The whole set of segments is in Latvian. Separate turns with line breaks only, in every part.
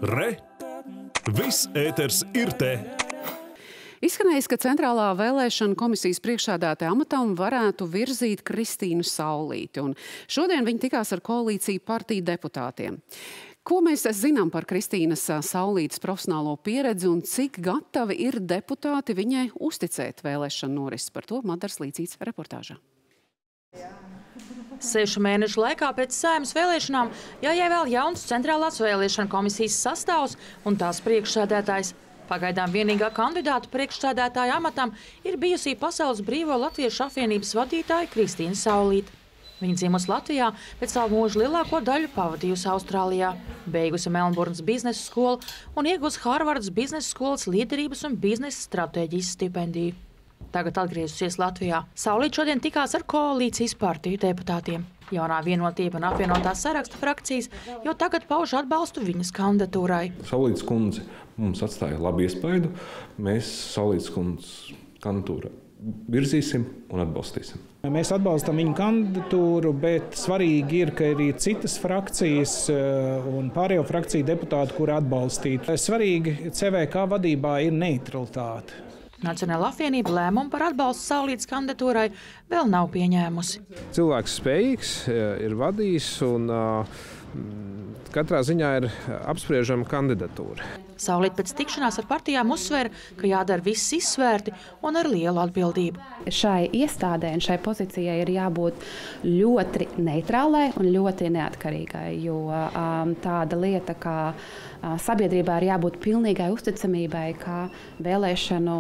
Re! Viss ēters ir te!
Izskanējis, ka Centrālā vēlēšana komisijas priekšsēdētāja amatam varētu virzīt Kristīnu Saulīti, un šodien viņa tikās ar koalīciju partiju deputātiem. Ko mēs zinām par Kristīnas Saulītes profesionālo pieredzi un cik gatavi ir deputāti viņai uzticēt vēlēšanu norisi? Par to Madars Līcīts reportāžā.
6 mēnešu laikā pēc Saeimas vēlēšanām jāievēl jauns Centrālās vēlēšana komisijas sastāvs un tās priekšsēdētājs. Pagaidām vienīgā kandidāta priekšsēdētāja amatam ir bijusī Pasaules Brīvo Latviešu apvienības vadītāja Kristīna Saulīte. Viņa dzīvos Latvijā, bet savu mūžu lielāko daļu pavadījusi Austrālijā, beigusi Melnburnas biznesa skolu un ieguvusi Harvardas biznesa skolas līderības un biznesa stratēģijas stipendiju. Tagad atgriezusies Latvijā. Saulīte šodien tikās ar koalīcijas partiju deputātiem. Jaunā Vienotība un apvienotās saraksta frakcijas jau tagad pauž atbalstu viņas kandidatūrai.
Saulītes kundze mums atstāja labu iespaidu. Mēs Saulītes kundzes kandidatūru virzīsim un atbalstīsim.
Mēs atbalstam viņu kandidatūru, bet svarīgi ir, ka ir arī citas frakcijas un pārējo frakciju deputāti, kuri atbalstītu. Svarīgi CVK vadībā ir neutralitāte.
Nacionālā apvienība lēmumu par atbalstu Saulītes kandidatūrai vēl nav pieņēmusi.
Cilvēks spējīgs, ir vadījis un katrā ziņā ir apspriežama kandidatūra.
Saulīte pēc tikšanās ar partijām uzsvēra, ka jādara viss izsvērti un ar lielu atbildību.
Šai iestādē un šai pozīcijai ir jābūt ļoti neitrālai un ļoti neatkarīgai, jo tāda lieta, kā sabiedrībā ir jābūt pilnīgai uzticamībai, ka vēlēšanu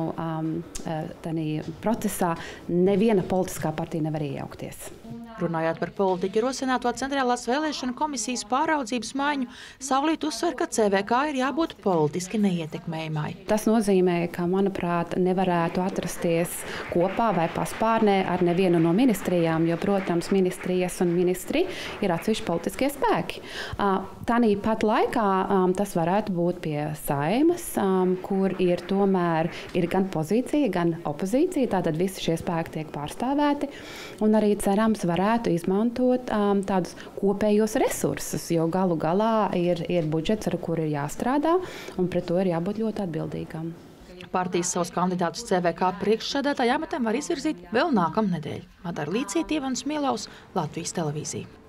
procesā neviena politiskā partija nevar iejaukties.
Runājot par politiķu rosināto Centrālās vēlēšana komisijas pāraudzības maiņu, Saulīte uzsver, ka CVK ir jābūt politiski neietekmējamai.
Tas nozīmē, ka, manuprāt, nevarētu atrasties kopā vai paspārnē ar nevienu no ministrijām, jo, protams, ministrijas un ministri ir atsevišķi politiskie spēki. Tanī pat laikā tas varētu būt pie Saeimas, kur ir tomēr ir gan pozīcija, gan opozīcija, tātad visi šie spēki tiek pārstāvēti, un arī cerams varētu izmantot tādus kopējos resursus, jo galu galā ir budžets, ar kuru ir jāstrādā, un pret to ir jābūt ļoti atbildīgam.
Partijas savus kandidātus CVK priekšsēdētāja amatam var izvirzīt vēl nākamnedēļ. Madara Līcīte, Ivans Mielaus, Latvijas televīzija.